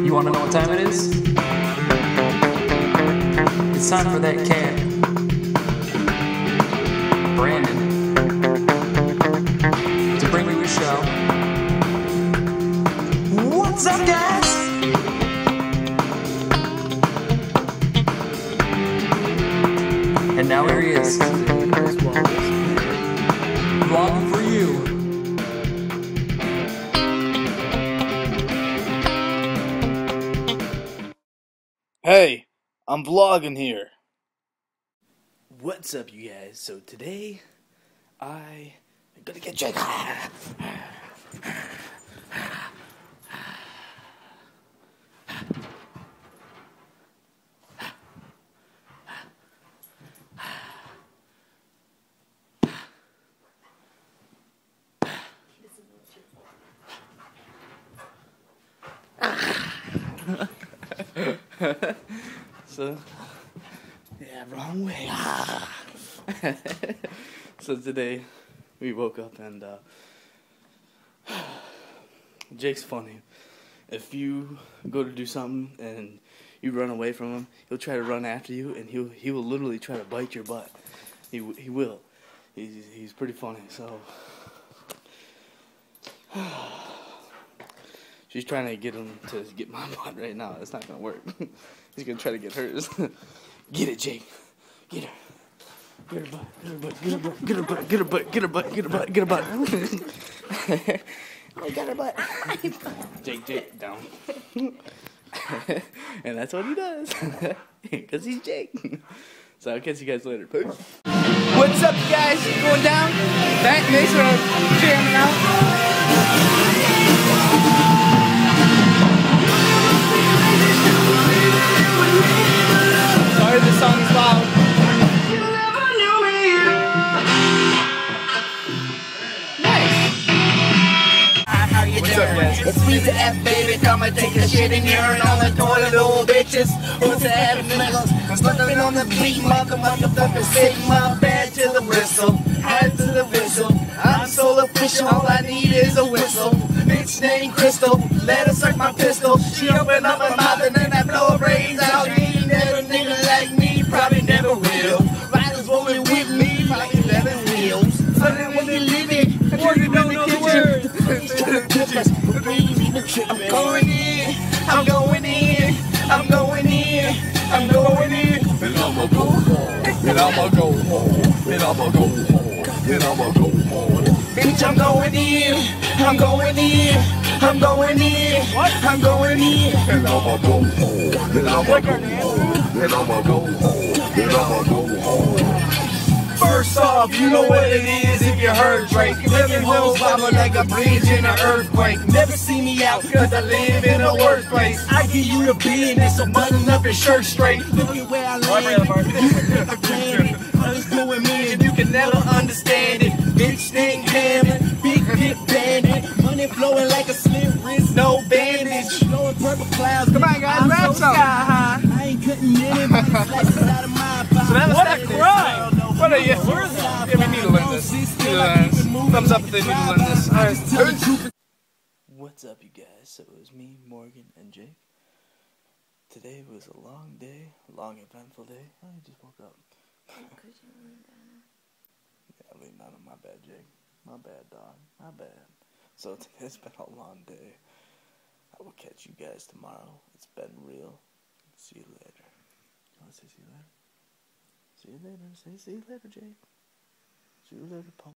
You want to know what time it is? It's time for that cat, Brandon, to bring you a show. What's up, guys? And now here he is, vlogging for you. Hey, I'm vlogging here. What's up, you guys? So today, I am gonna get Jake. So, yeah, wrong way. So today, we woke up and Jake's funny. If you go to do something and you run away from him, he'll try to run after you, and he will literally try to bite your butt. He will. He's pretty funny. So she's trying to get him to get my butt right now. It's not gonna work. He's gonna try to get hers. Get it, Jake. Get her. Get her butt. Get her butt. Get her butt. Get her butt. Get her butt. Get her butt. Get her butt. I got her butt. Jake, down. And that's what he does. Because he's Jake. So I'll catch you guys later. Peace. What's up, you guys? Going down? Thanks for jamming out. Sorry, this song is loud. What's up, guys? It's me to F, baby, come and take a shit and urine on the toilet, little bitches. Who's the F niggas? Slipping on the beat, motherfucking Sigma, bad to the bristle, head to the whistle. I'm so official, all I need is a whistle. Bitch named Crystal, let her suck my pistol. She open up her mouth and then I blow her brains out. You ain't never nigga like me, probably never will. Riders rolling with me, like 11 wheels. So then when they live it, I don't know the words. I'm going in, I'm going in, I'm going in, I'm going in. And I'ma go hard, and I'ma go hard, and I'ma go hard, and I'ma go hard. Bitch, I'm going in, I'm going in, I'm going in, I'm going in. And I'ma go hard, and I'ma go hard, and I'ma go hard, and I'ma go hard. First off, you know what it is if you heard Drake. Living hoes wobble like a bridge in an earthquake. Never see me out cause I live in a worse place. I give you the business, so button up your shirt straight. Look at where I live, you can never plan it. Others doing me and you can never understand it. Bitch named Hammond, big dick bandit. Money flowing like a slit wrist, no bandage. Blowing purple clouds. Come on guys, rap song. I ain't cutting anybody's slices out of my pocket. What a crime! What are you? Yeah, we need to learn this. Thumbs up if they need to learn this. Alright. What's up, you guys? So it was me, Morgan, and Jake. Today was a long day, long eventful day. I just woke up. Yeah, I leaned down on my bad, Jake. My bad, dog. My bad. So today's been a long day. I will catch you guys tomorrow. It's been real. See you later. You want to say see you later? See you later. Say see you later, Jake. See you later, punk.